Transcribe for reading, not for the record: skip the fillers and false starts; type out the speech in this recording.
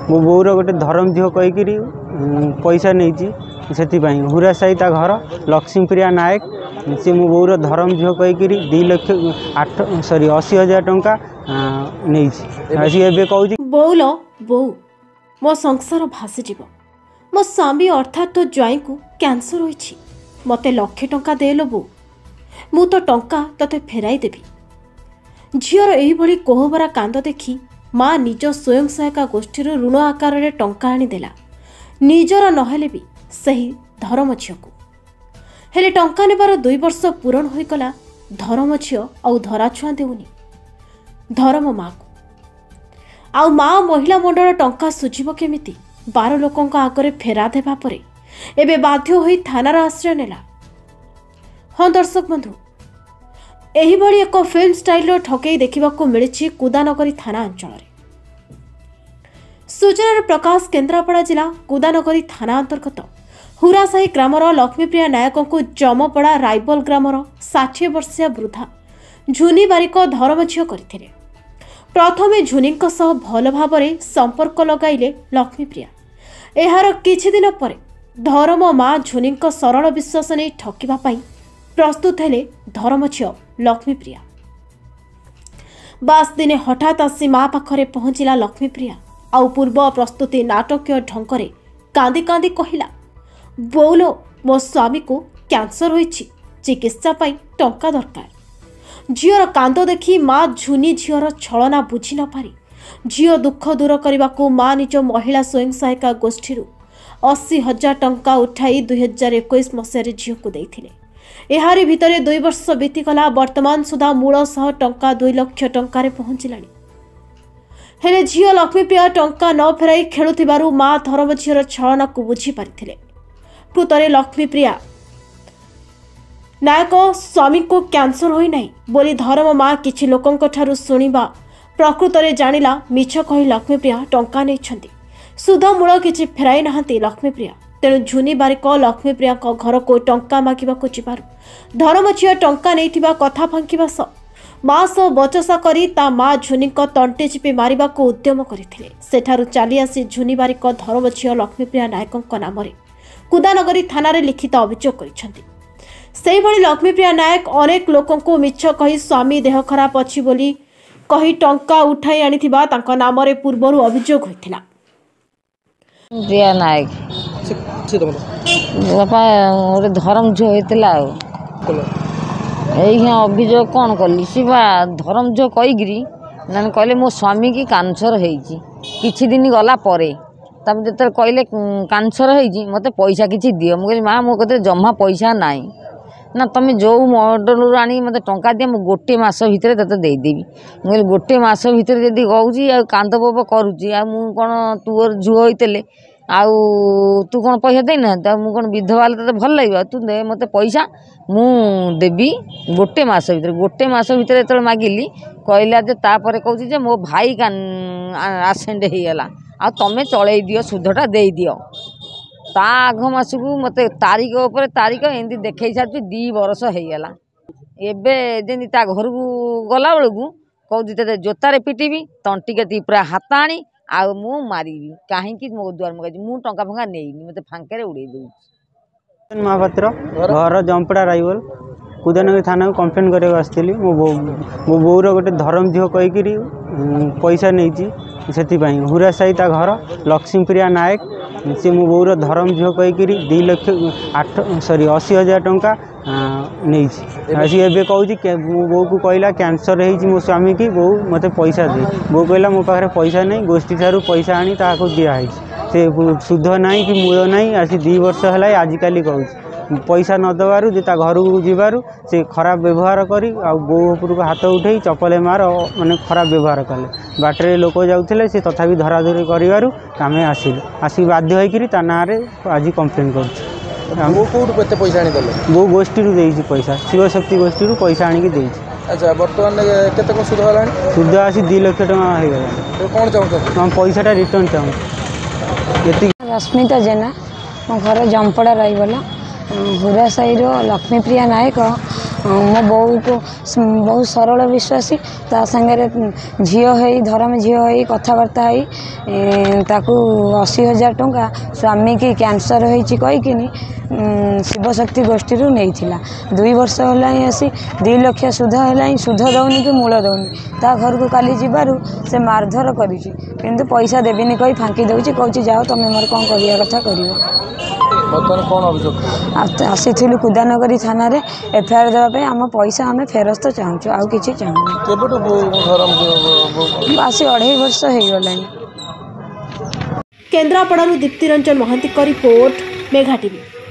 मो बोर गोटे धरम झील कहीकि पैसा नहीं से हुरा साही ता घर लक्ष्मीप्रिया नायक सी मो बोर धरम झील कहीकि 2,80,000 टंका नहीं कहूँ बोल बो मो संसार भासीज मो स्वामी अर्थात तो ज्वाई को कैंसर होइछि मते लक्षे टंका देलो बो मु तो टंका तते फेराई देबी। झीर एही कोहबरा कांद देखी माँ निज स्वयं सहायता गोष्ठी ऋण आकार में टंका आनीदेला निजर नहेले भी सही धरम झील को हेले टंका नेबार 2 वर्ष पूरण होईगला धरम झील आउ धरा छुआ देउनी धरम माँ को आउ माँ महिला मंडल टंका सुझिब केमिति 12 लोकों आगे फेरा देवा परे एबे बाध्य होई थानार आश्रय नेला। हाँ दर्शक बंधु एही भली एक फिल्म स्टाइल ठकई देखा मिली कुदानगरी थाना अंचल सूचनार प्रकाश केन्द्रापड़ा जिला कुदानगरी थाना अंतर्गत हुरासाही ग्रामर लक्ष्मीप्रिया नायक को जमपड़ा राइबल ग्रामर 60 वर्षीय वृद्धा झुनी बारिक धरम झील करथिले। प्रथमे झुनी भल भाव संपर्क लगाइले लक्ष्मीप्रिया एहार किछि दिन परे धरम माँ झुनी सरल विश्वास नहीं ठकिबा पई प्रस्तुत हेले धरम झील लक्ष्मीप्रिया। बास दिने हठात आसी माँ पाखरे पहुंचला लक्ष्मीप्रिया आउ पूर्व प्रस्तुति नाटकीय ढंगरे कांदी कांदी कहिला बोलो मो स्वामी को कैंसर होइछि चिकित्सा पाई टंका दरकार। झीर कांद देखी माँ झुनी झीर छलना बुझी न पारी झील दुख दूर करने को माँ निज महिला स्वयं सहायता गोष्ठी 80,000 टंका उठाई 2021 मसीह झील को देथिले। एहारी भितरे 2 वर्ष बीतीगला वर्तमान सुधा मूल सह टंका 2 लाख टंकार पहुंचलानी हेले झील लक्ष्मीप्रिया टंका न फेराई खेलुथिबारु माँ धरम झीर छलना को बुझी पारिथिले। प्रकृतरे लक्ष्मीप्रिया नायक स्वामी को कैंसर होई नहीं बोली धरम माँ किछि लोकंक ठारु सुनिबा प्रकृतरे जानिला मिछ कही लक्ष्मीप्रिया टंका नहीं सुध मूल किछि फेराई नाहंती लक्ष्मीप्रिया। तेणु झुनी बारिक लक्ष्मीप्रिया घर को टंका मागिबाकु जिबारु धरम झील टंका नैथिबा कथा फांकिबा माँ सह बचसा करी ता माँ झुनी तंटे चिपी मारिबाकु उद्यम करथिले। सेठारु चाली आसी झुनी बारिक धरम झील लक्ष्मीप्रिया नायकंक नामरे कुदानगरी थानारे लिखित अभियोग करिसेंती। सेही भली लक्ष्मीप्रिया नायक अनेक लोकों को मिछ कही स्वामी देह खराब अछि बोली कही टंका उठाई आनिथिबा तांका नामरे पूर्वरु अभियोग होइथिला। प्रिया नायक बापा गोटे धरम झील होइतिला एही अभियोग कौन कली सिवा धरम झील कहीकि ना कहले मो स्वामी की कैंसर होइछि किछि दिन गला परे तब जो कहले कैंसर होइछि मते पैसा किछि दियो मु कहली माँ मो कते जम्मा पैसा नाई ना तुम जो मॉडल आनी मत टंका दिया मुझे गोटे मस भितर ते देदेवी मुझे गोटे मस भितर जब कहूँ कांद बोब करुच्ची कौन तुर झुओ होते आउ तू कौन पैसा देना मुझे कौन विधवा ते भल लगे तू दे मत पैसा मु देवी गोटे मस भितर जो मागिली कहला तापर कहूँ मो भाई आसेंड होगा आ तुम चल दियो सुधटा दे दियो ता आग मासकू मत तारीख उपर तारीख एमती देखे सारी 2 वर्ष होगा एवं ता घर को गला बेलू कहते जोतारे पिटिबी तंटी कति पूरा हाथ आनी आ मु मारि कहीं मो दुआर मुझे मु टंका फंका नहीं मत फांके उड़े दे महापात्र घर जमपड़ा राइवल कुदानगरी थाना को कंप्लेन करने आसती मो बोर गोटे धरम झील कहीकि पैसा नहीं से हुरा साही ता घर लक्ष्मीप्रिया नायक सी मो बोर धरम झील कहीकि 2,80,000 टंका नहीं कहूँ मो बो को कहला कैंसर है मो स्वामी की बो मत पैसा दे बो कहला मो पाखे पैसा नहीं गोष्ठी ठारू पैसा आनी ताको दिखाई से सुध ना कि मूल ना आसी 2 वर्ष है आजिकल कहूँ पैसा न दबारू जे ता घर को जीवारू से खराब व्यवहार करी आ बो उपरको हाथ उठे चपले मार माने खराब व्यवहार कले बाटर लोक जाऊे से तथापि धराधरी करूँ आम आसिलु आसिक बाध्य होकर ता ना आज कंप्लेन कर पैसा बो गोष्ठी पैसा शिव शक्ति गोष्ठी पैसा आणिकी दे। अच्छा बर्तमान केते सुध है सुध आसी 2 लाख टका हो गला कौन चाहूँ पैसाटा रिटर्न चाहूँ। रश्मिता जेना मो घर जमपड़ा रहीगला हुरा साही लक्ष्मीप्रिया नायक मो बोऊ को बहुत सरल विश्वासी ता सांगे झील हो धर्म झील हो कथबार्ता हो 80,000 टंका स्वामी की कैंसर होती कहीकिनी शिवशक्ति गोष्ठी नहीं 2 वर्ष है आसी 2 लाख सुध है सुध दौनी कि मूल दौनी ता घर को काली जीवारू से मारधर करी किंतु पैसा देविनी कही फांकी दौची कहूँ जाओ तुम मोर कौन करिया कथा कर आसी कुदानगरी थाना रे एफआईआर देवाई आम पैसा आम फेरस्त चाहूँ आउ कि चाहूँ आसी 2.5 वर्ष हो गला। केन्द्रापड़ारू दीप्ति रंजन महांती रिपोर्ट मेघा टीवी।